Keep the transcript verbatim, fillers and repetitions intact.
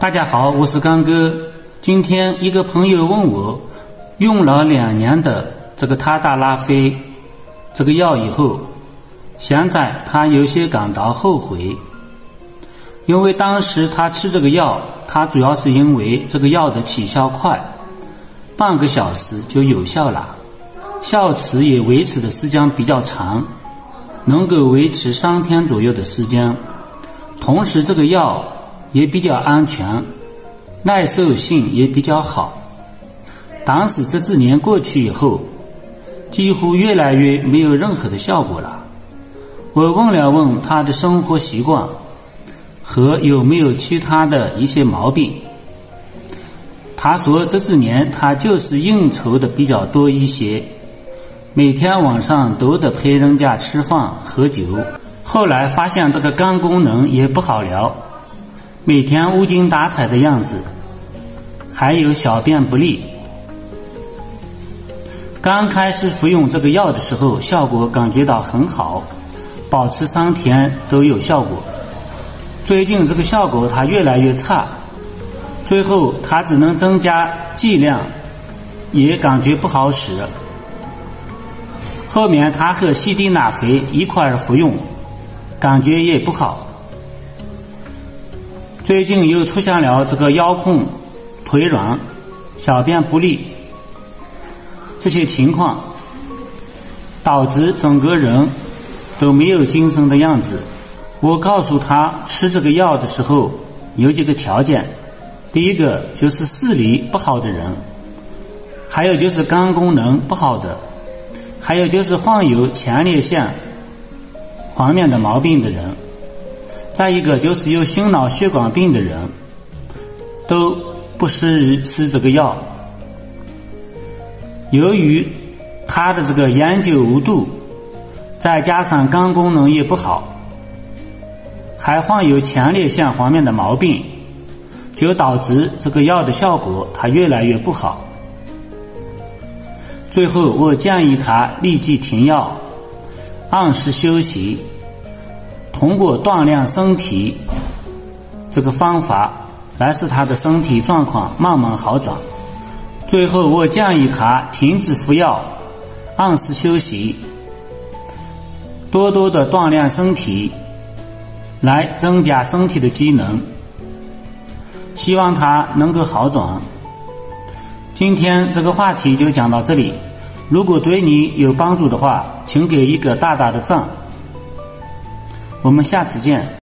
大家好，我是刚哥。今天一个朋友问我，用了两年的这个他达拉菲这个药以后，现在他有些感到后悔，因为当时他吃这个药，他主要是因为这个药的起效快，半个小时就有效了，效期也维持的时间比较长，能够维持三天左右的时间。同时这个药也比较安全，耐受性也比较好。但是这几年过去以后，几乎越来越没有任何的效果了。我问了问他的生活习惯和有没有其他的一些毛病，他说这几年他就是应酬的比较多一些，每天晚上都得陪人家吃饭喝酒。后来发现这个肝功能也不好了，每天无精打采的样子，还有小便不利。刚开始服用这个药的时候，效果感觉到很好，保持三天都有效果。最近这个效果它越来越差，最后它只能增加剂量，也感觉不好使。后面他和西地那非一块儿服用，感觉也不好。最近又出现了这个腰痛、腿软、小便不利这些情况，导致整个人都没有精神的样子。我告诉他吃这个药的时候有几个条件，第一个就是视力不好的人，还有就是肝功能不好的，还有就是患有前列腺方面的毛病的人，再一个就是有心脑血管病的人，都不适宜吃这个药。由于他的这个烟酒无度，再加上肝功能也不好，还患有前列腺方面的毛病，就导致这个药的效果它越来越不好。最后我建议他立即停药，按时休息，通过锻炼身体这个方法来使他的身体状况慢慢好转。最后我建议他停止服药，按时休息，多多的锻炼身体，来增加身体的机能，希望他能够好转。今天这个话题就讲到这里，如果对你有帮助的话，请给一个大大的赞。我们下次见。